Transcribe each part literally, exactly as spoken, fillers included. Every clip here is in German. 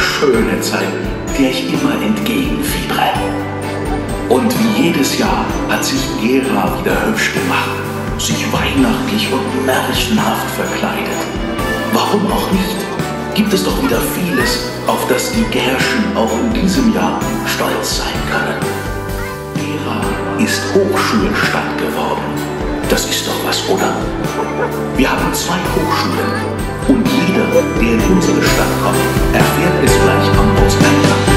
wunderschöne Zeit, der ich immer entgegenfiebere. Und wie jedes Jahr hat sich Gera wieder hübsch gemacht, sich weihnachtlich und märchenhaft verkleidet. Warum auch nicht? Gibt es doch wieder vieles, auf das die Gerschen auch in diesem Jahr stolz sein können. Gera ist Hochschulstadt geworden. Das ist doch was, oder? Wir haben zwei Hochschulen und jeder, der in unsere Stadt kommt, erfährt es gleich am Ortseingang.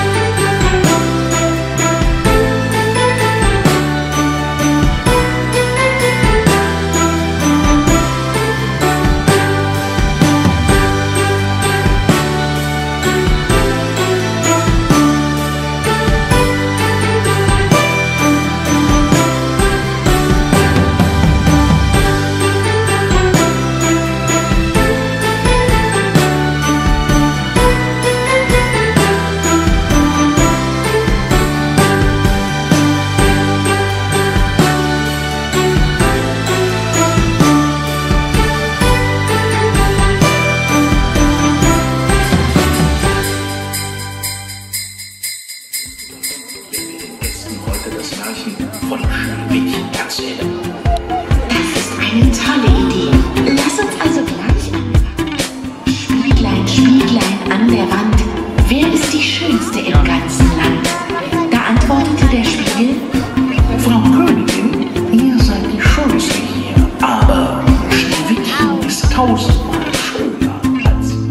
Das Märchen von Schneewittchen erzählen. Das ist eine tolle Idee. Lass uns also gleich anfangen. Spieglein, Spieglein an der Wand, wer ist die Schönste im ganzen Land? Da antwortete der Spiegel: Frau Königin, ihr seid die Schönste hier, aber Schneewittchen ist tausendmal schöner als Sie.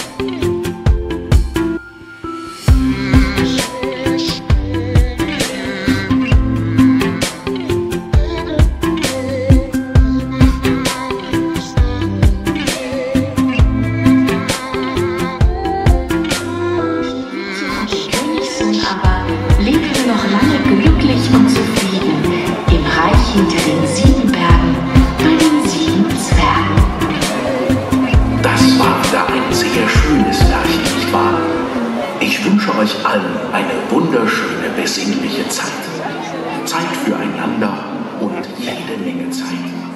Lebte noch lange glücklich und zufrieden im Reich hinter den sieben Bergen bei den sieben Zwergen. Das war wieder ein sehr schönes Märchen, nicht wahr? Ich wünsche euch allen eine wunderschöne, besinnliche Zeit. Zeit füreinander und jede Menge Zeit